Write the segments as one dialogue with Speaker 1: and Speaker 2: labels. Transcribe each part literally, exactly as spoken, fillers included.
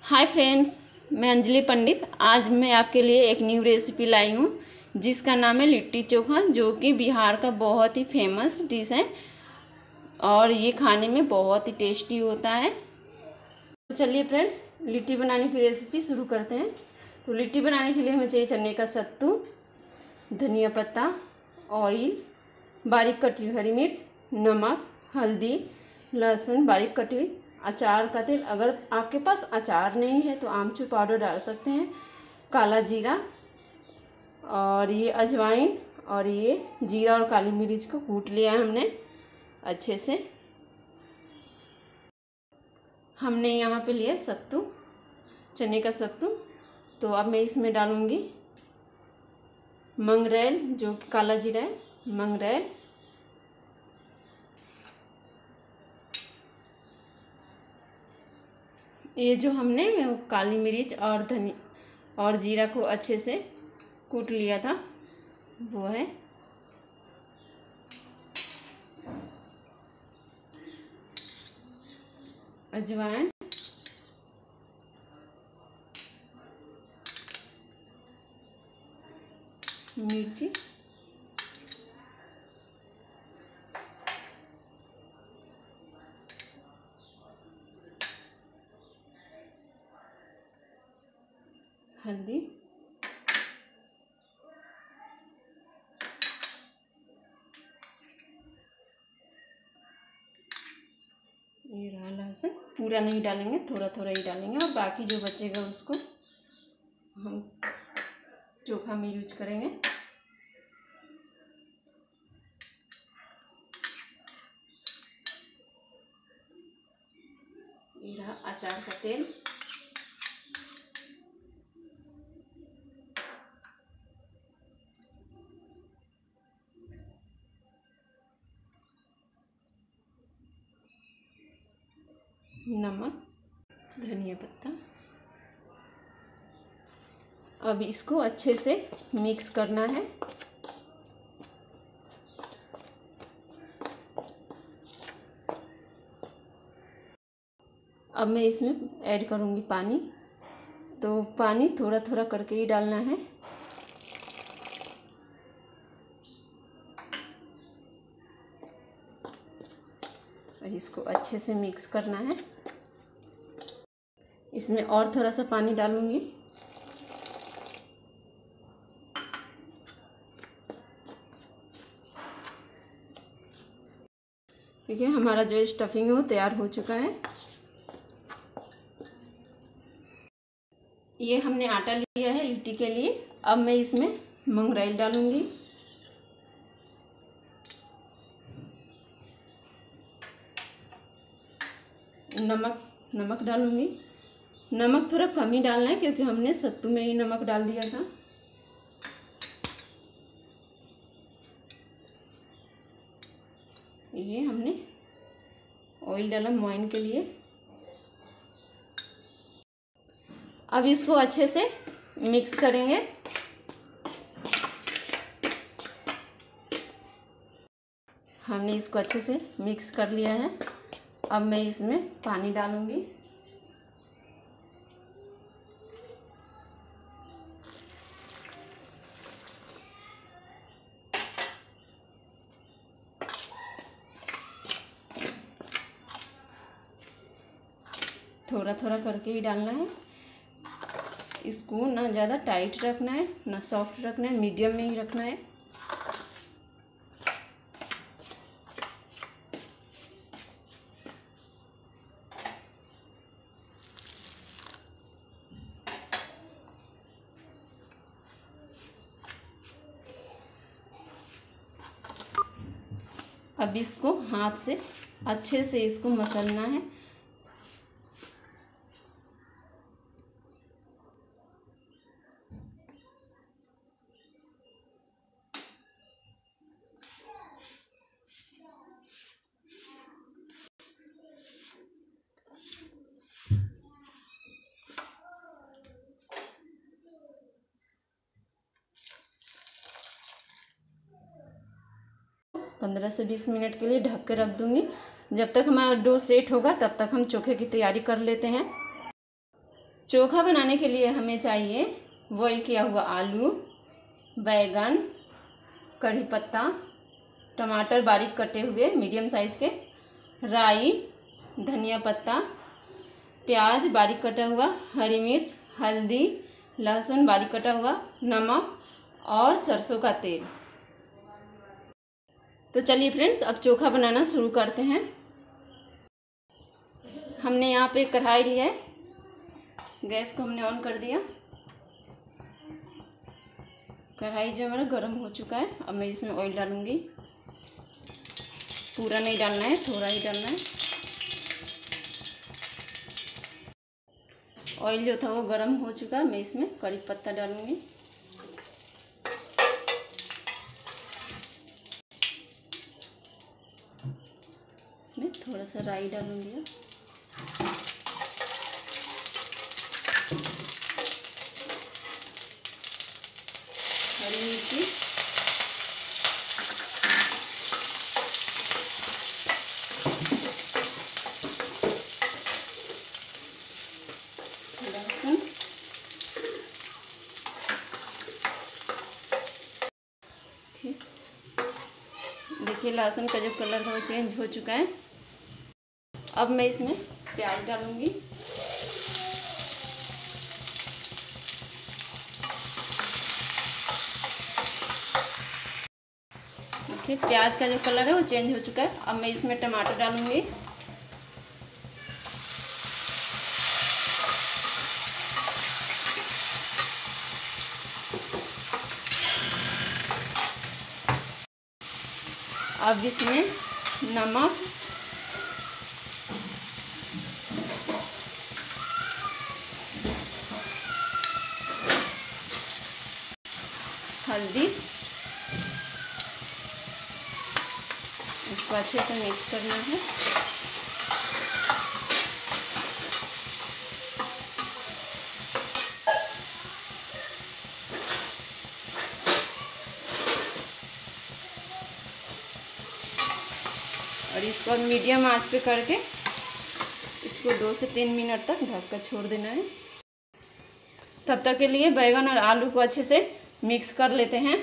Speaker 1: Hi friends, मैं अंजलि पंडित। आज मैं आपके लिए एक न्यू रेसिपी लाई हूँ जिसका नाम है लिट्टी चोखा, जो कि बिहार का बहुत ही फेमस डिश है और ये खाने में बहुत ही टेस्टी होता है। तो चलिए फ्रेंड्स, लिट्टी बनाने की रेसिपी शुरू करते हैं। तो लिट्टी बनाने के लिए हमें चाहिए चने का सत्तू, धनिया पत्ता, ऑयल, बारीक कटी हुई हरी मिर्च, नमक, हल्दी, लहसुन बारीक कटी हुई, अचार का तेल। अगर आपके पास अचार नहीं है तो आमचूर पाउडर डाल सकते हैं, काला जीरा और ये अजवाइन और ये जीरा और काली मिर्च को कूट लिया है हमने अच्छे से। हमने यहाँ पे लिया सत्तू, चने का सत्तू। तो अब मैं इसमें डालूँगी मंगरेल, जो कि काला जीरा है, मंगरेल, ये जो हमने काली मिर्च और धनी और जीरा को अच्छे से कूट लिया था वो है। अजवाइन, मिर्ची, हल्दी, ये रहा लहसुन। पूरा नहीं डालेंगे, थोड़ा थोड़ा ही डालेंगे और बाकी जो बचेगा उसको हम चोखा में यूज करेंगे। ये रहा अचार का तेल, नमक, धनिया पत्ता। अब इसको अच्छे से मिक्स करना है। अब मैं इसमें ऐड करूँगी पानी। तो पानी थोड़ा थोड़ा करके ही डालना है। और इसको अच्छे से मिक्स करना है। इसमें और थोड़ा सा पानी डालूँगी। ठीक है, हमारा जो स्टफिंग है वो तैयार हो चुका है। ये हमने आटा लिया है लिट्टी के लिए। अब मैं इसमें मंगरेल डालूँगी, नमक नमक डालूँगी। नमक थोड़ा कम ही डालना है क्योंकि हमने सत्तू में ही नमक डाल दिया था। ये हमने ऑयल डाला मोइन के लिए। अब इसको अच्छे से मिक्स करेंगे। हमने इसको अच्छे से मिक्स कर लिया है। अब मैं इसमें पानी डालूँगी। थोड़ा थोड़ा करके ही डालना है। इसको ना ज़्यादा टाइट रखना है ना सॉफ्ट रखना है, मीडियम में ही रखना है। अब इसको हाथ से अच्छे से इसको मसलना है। पंद्रह से बीस मिनट के लिए ढक के रख दूंगी। जब तक हमारा डो सेट होगा तब तक हम चोखे की तैयारी कर लेते हैं। चोखा बनाने के लिए हमें चाहिए बॉईल किया हुआ आलू, बैगन, कढ़ी पत्ता, टमाटर बारीक कटे हुए मीडियम साइज के, राई, धनिया पत्ता, प्याज बारीक कटा हुआ, हरी मिर्च, हल्दी, लहसुन बारीक कटा हुआ, नमक और सरसों का तेल। तो चलिए फ्रेंड्स, अब चोखा बनाना शुरू करते हैं। हमने यहाँ पे कढ़ाई लिया है, गैस को हमने ऑन कर दिया। कढ़ाई जो हमारा गर्म हो चुका है। अब मैं इसमें ऑयल डालूंगी। पूरा नहीं डालना है, थोड़ा ही डालना है। ऑयल जो था वो गर्म हो चुका है। मैं इसमें कड़ी पत्ता डालूंगी। इसमें थोड़ा सा राई डालूंगी। हरी मिर्ची, लहसुन, देखिए लहसुन का जो कलर था वो चेंज हो चुका है। अब मैं इसमें प्याज डालूंगी। देखिए प्याज का जो कलर है वो चेंज हो चुका है। अब मैं इसमें टमाटर डालूंगी। अब इसमें नमक, हल्दी, इसको अच्छे से मिक्स करना है। और इसको मीडियम आंच पे करके इसको दो से तीन मिनट तक ढक कर छोड़ देना है। तब तक के लिए बैगन और आलू को अच्छे से मिक्स कर लेते हैं।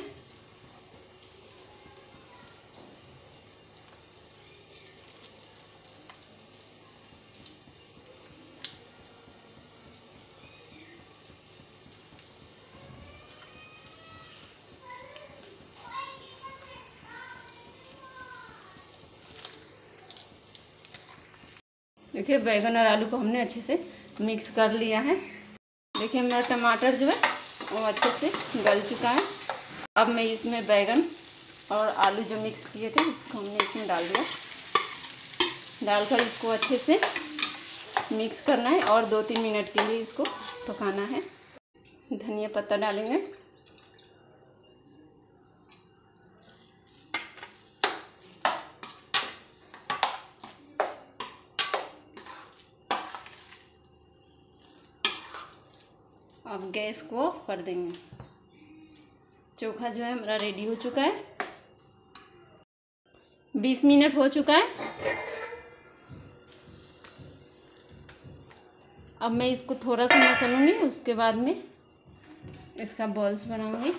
Speaker 1: देखिए बैगन और आलू को हमने अच्छे से मिक्स कर लिया है। देखिए मेरा टमाटर जो है वो अच्छे से गल चुका है। अब मैं इसमें बैगन और आलू जो मिक्स किए थे उसको हमने इसमें डाल दिया। डालकर इसको अच्छे से मिक्स करना है और दो तीन मिनट के लिए इसको पकाना है। धनिया पत्ता डालेंगे। अब गैस को ऑफ कर देंगे। चोखा जो है हमारा रेडी हो चुका है। बीस मिनट हो चुका है। अब मैं इसको थोड़ा सा मसलूंगी, उसके बाद में इसका बॉल्स बनाऊंगी।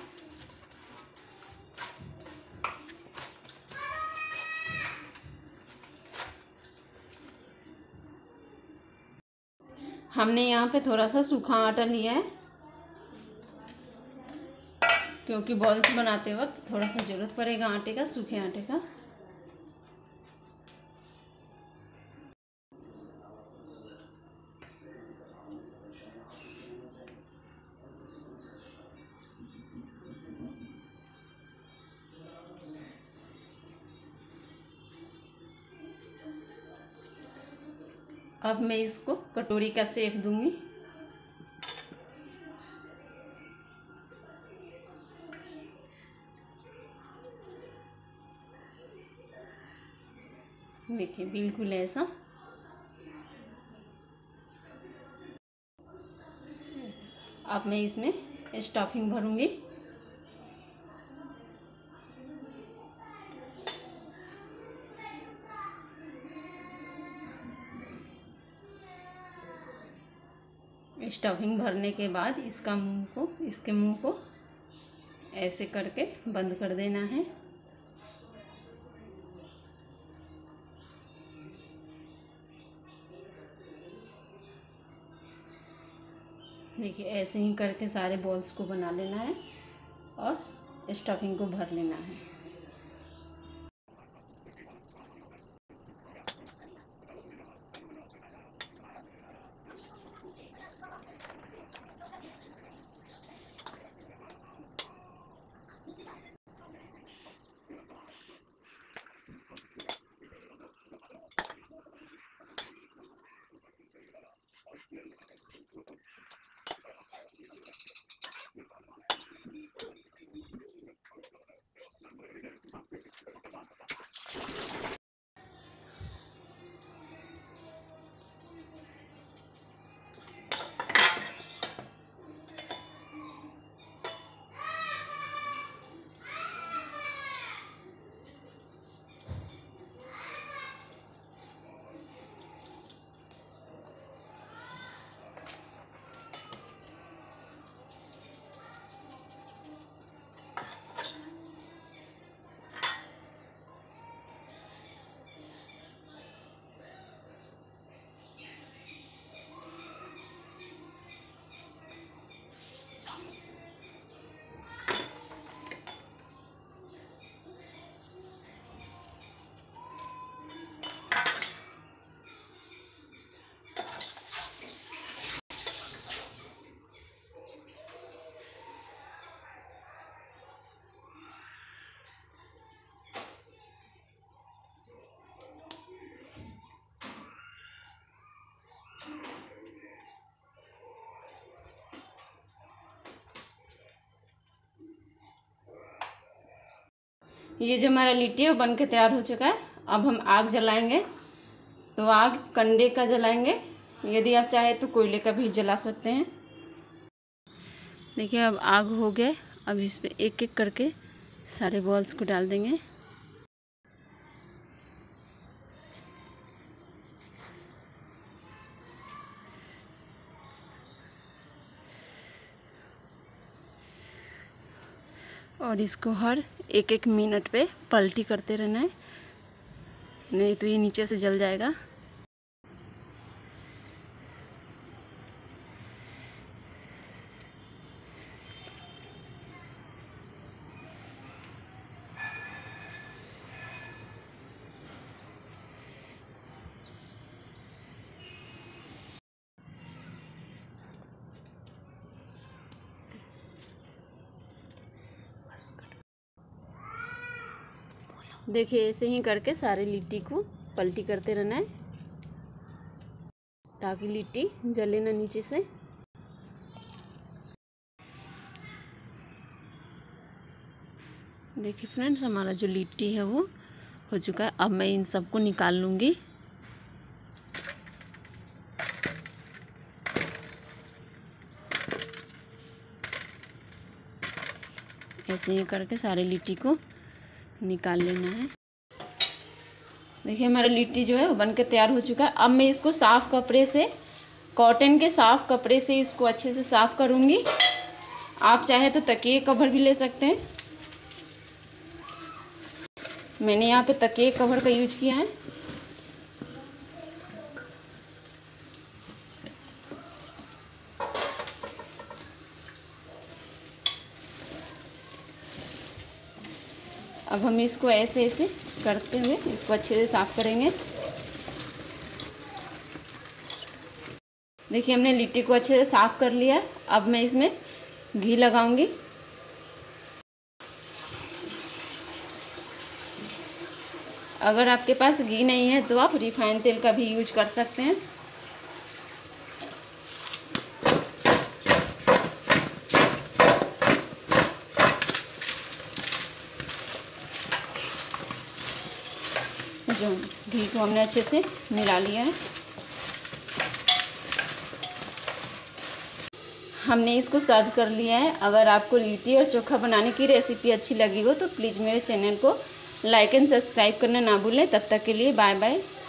Speaker 1: हमने यहाँ पे थोड़ा सा सूखा आटा लिया है, क्योंकि बॉल्स बनाते वक्त थोड़ा सा ज़रूरत पड़ेगा आटे का, सूखे आटे का। अब मैं इसको कटोरी का शेप दूंगी। देखिए बिल्कुल ऐसा। अब मैं इसमें स्टफिंग भरूंगी। स्टफिंग भरने के बाद इसका मुंह को इसके मुंह को ऐसे करके बंद कर देना है। देखिए ऐसे ही करके सारे बॉल्स को बना लेना है और स्टफिंग को भर लेना है। ये जो हमारा लिट्टी है वो बन के तैयार हो चुका है। अब हम आग जलाएंगे। तो आग कंडे का जलाएंगे, यदि आप चाहे तो कोयले का भी जला सकते हैं। देखिए अब आग हो गया। अब इस पे एक एक करके सारे बॉल्स को डाल देंगे। और इसको हर एक एक मिनट पे पलटी करते रहना है, नहीं तो ये नीचे से जल जाएगा। देखिए ऐसे ही करके सारे लिट्टी को पलटी करते रहना है ताकि लिट्टी जले ना नीचे से। देखिए फ्रेंड्स हमारा जो लिट्टी है वो हो चुका है। अब मैं इन सबको निकाल लूँगी। ऐसे ही करके सारे लिट्टी को निकाल लेना है। देखिए हमारा लिट्टी जो है वो बन के तैयार हो चुका है। अब मैं इसको साफ़ कपड़े से, कॉटन के साफ़ कपड़े से इसको अच्छे से साफ़ करूँगी। आप चाहे तो तकिए कवर भी ले सकते हैं। मैंने यहाँ पे तकिए कवर का यूज किया है। अब हम इसको ऐसे ऐसे करते हुए इसको अच्छे से साफ़ करेंगे। देखिए हमने लिट्टी को अच्छे से साफ़ कर लिया है। अब मैं इसमें घी लगाऊंगी। अगर आपके पास घी नहीं है तो आप रिफाइंड तेल का भी यूज कर सकते हैं। जो घी को हमने अच्छे से मिला लिया है। हमने इसको सर्व कर लिया है। अगर आपको लिट्टी और चोखा बनाने की रेसिपी अच्छी लगी हो तो प्लीज़ मेरे चैनल को लाइक एंड सब्सक्राइब करना ना भूलें। तब तक के लिए बाय बाय।